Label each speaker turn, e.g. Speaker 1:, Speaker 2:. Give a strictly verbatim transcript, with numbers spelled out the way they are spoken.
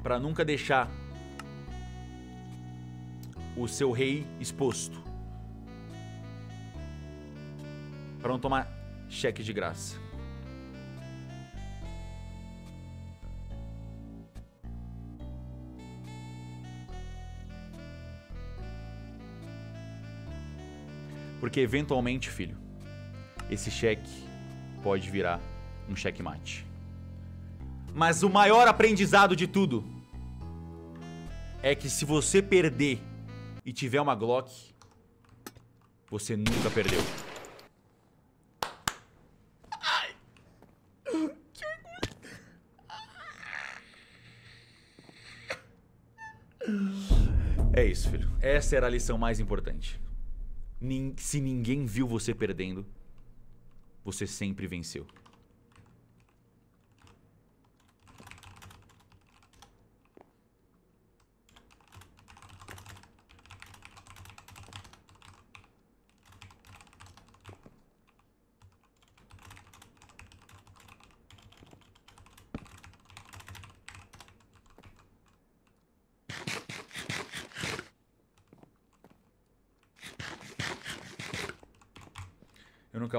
Speaker 1: pra nunca deixar o seu rei exposto. Pra não tomar cheque de graça. Porque eventualmente, filho, esse cheque pode virar um checkmate. Mas o maior aprendizado de tudo é que se você perder e tiver uma Glock, você nunca perdeu. Ai. É isso, filho. Essa era a lição mais importante. Se ninguém viu você perdendo, você sempre venceu.